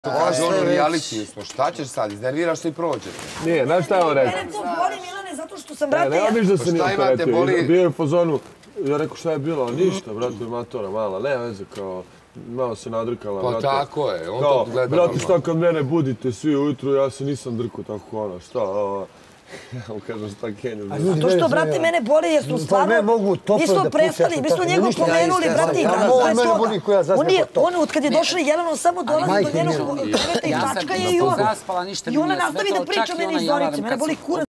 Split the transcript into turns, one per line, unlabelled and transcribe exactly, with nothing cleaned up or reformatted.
Kaže ono reality smo, šta ćeš sad, iznerviraš se i prođe.
Nije, znaš šta je on rekao?
Mene to boli, Milane, zato što sam, brate,
Ne, nema ništa se nije opteretio. Bio je u fazonu, ja rekao šta je bilo, ništa, brate, matora mala, nema veze, kao, malo se nadrkala, brate.
Pa tako je, on to gleda normalno.
Brate, šta kad mene budite svi ujutru, ja se nisam drkao tako ono, šta, ovo. Ja mu kažem šta Kenju.
To što, brate, mene boli jer smo stvarno... Mi smo prestali, mi smo njegov pomenuli, brate, i on od kad je došla Jelena, on samo dolazi do njenog kreveta i tačka je i on. I ona nastavi da priča meni iz Zorice, mene boli kurac.